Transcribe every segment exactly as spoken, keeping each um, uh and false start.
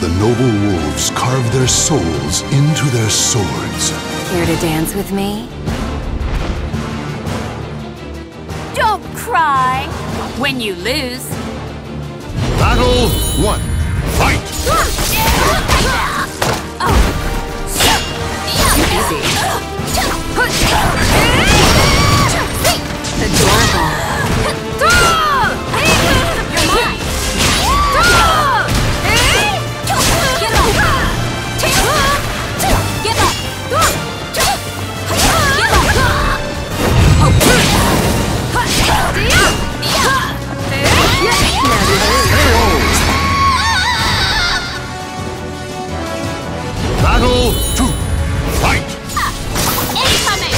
The noble wolves carve their souls into their swords. Care to dance with me? Don't cry when you lose. Battle one. Fight! Battle two. Fight! Incoming!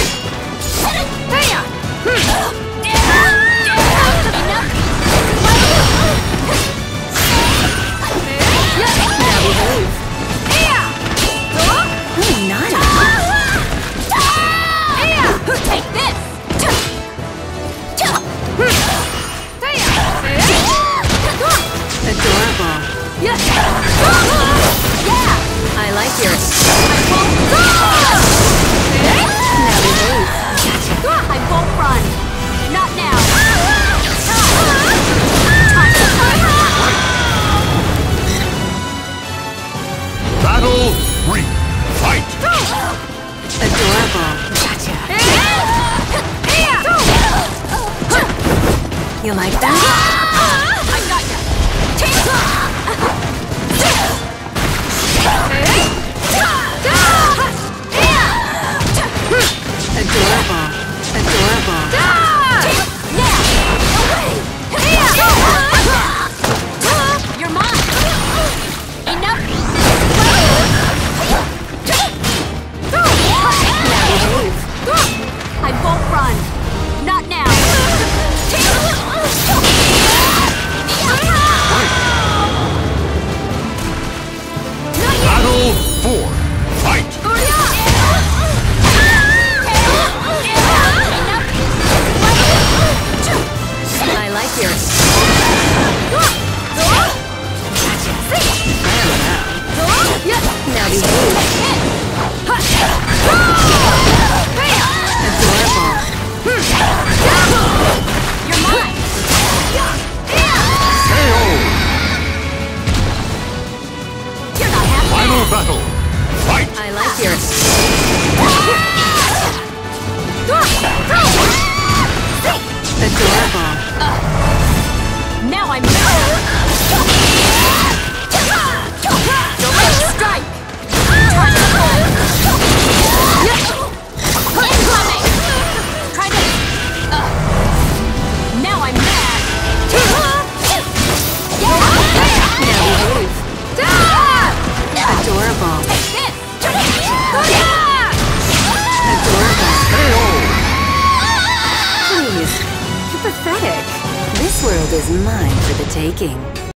Take this! Adorable. Yeah! I like yours. I won't run. Not now. Battle three. Fight! Adorable. You like that? I got ya. Adorable. Adorable. You're mine. Enough. I won't run. Not now. Battle four. Fight! I like yours. Now behave. Adorable. You're mine. K O! You're not happy. Final battle. Fight! I like yours. Adorable. Now I'm mad. Direct strike. Try to pull. Incoming. Try to. Uh. Now I'm mad. Now behave. Adorable. Take this. Adorable. K O! Please. You're pathetic. This world is mine for the taking.